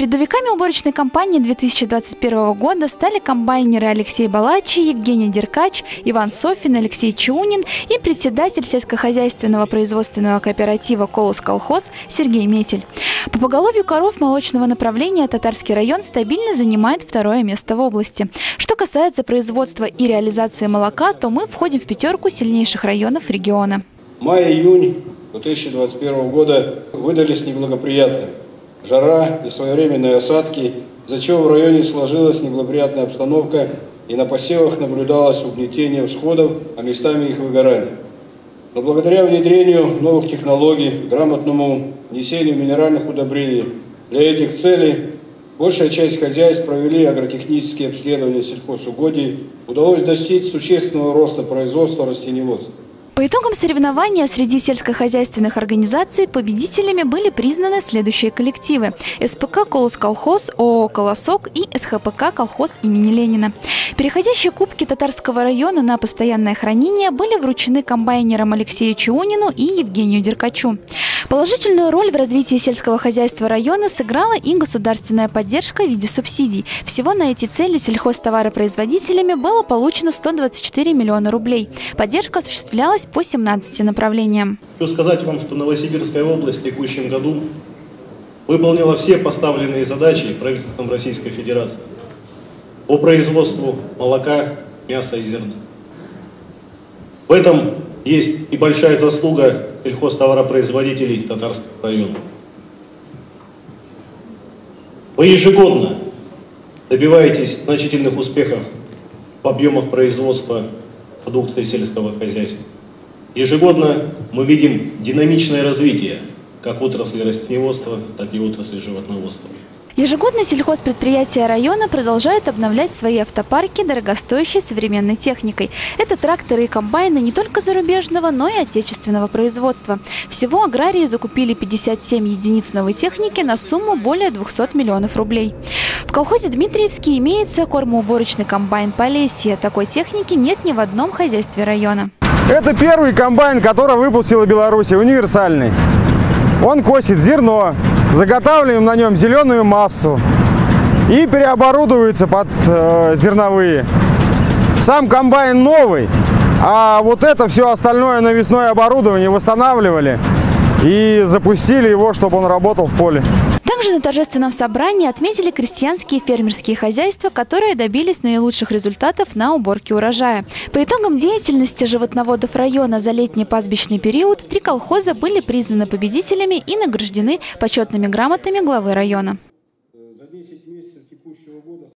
Передовиками уборочной кампании 2021 года стали комбайнеры Алексей Балачи, Евгений Деркач, Иван Софин, Алексей Чаунин и председатель сельскохозяйственного производственного кооператива «Колос Колхоз» Сергей Метель. По поголовью коров молочного направления Татарский район стабильно занимает второе место в области. Что касается производства и реализации молока, то мы входим в пятерку сильнейших районов региона. Май-июнь 2021 года выдались неблагоприятными. Жара и своевременные осадки, из-за чего в районе сложилась неблагоприятная обстановка и на посевах наблюдалось угнетение всходов, а местами их выгорание. Но благодаря внедрению новых технологий, грамотному внесению минеральных удобрений для этих целей, большая часть хозяйств провели агротехнические обследования сельхозугодий, удалось достичь существенного роста производства растениеводства. По итогам соревнования среди сельскохозяйственных организаций победителями были признаны следующие коллективы: СПК «Колос Колхоз», ООО «Колосок» и СХПК «Колхоз» имени Ленина. Переходящие кубки Татарского района на постоянное хранение были вручены комбайнерам Алексею Чаунину и Евгению Деркачу. Положительную роль в развитии сельского хозяйства района сыграла и государственная поддержка в виде субсидий. Всего на эти цели сельхозтоваропроизводителями было получено 124 миллиона рублей. Поддержка осуществлялась по 17 направлениям. Хочу сказать вам, что Новосибирская область в текущем году выполнила все поставленные задачи правительством Российской Федерации по производству молока, мяса и зерна. В этом есть и большая заслуга сельхозтоваропроизводителей Татарского района. Вы ежегодно добиваетесь значительных успехов в объемах производства продукции сельского хозяйства. Ежегодно мы видим динамичное развитие как отрасли растениеводства, так и отрасли животноводства. Ежегодно сельхозпредприятия района продолжают обновлять свои автопарки дорогостоящей современной техникой. Это тракторы и комбайны не только зарубежного, но и отечественного производства. Всего аграрии закупили 57 единиц новой техники на сумму более 200 миллионов рублей. В колхозе Дмитриевский имеется кормоуборочный комбайн «Полесье». Такой техники нет ни в одном хозяйстве района. Это первый комбайн, который выпустила Беларусь, универсальный. Он косит зерно, заготавливаем на нем зеленую массу и переоборудуется под зерновые. Сам комбайн новый, а вот это все остальное навесное оборудование восстанавливали и запустили его, чтобы он работал в поле. Также на торжественном собрании отметили крестьянские и фермерские хозяйства, которые добились наилучших результатов на уборке урожая. По итогам деятельности животноводов района за летний пастбищный период 3 колхоза были признаны победителями и награждены почетными грамотами главы района.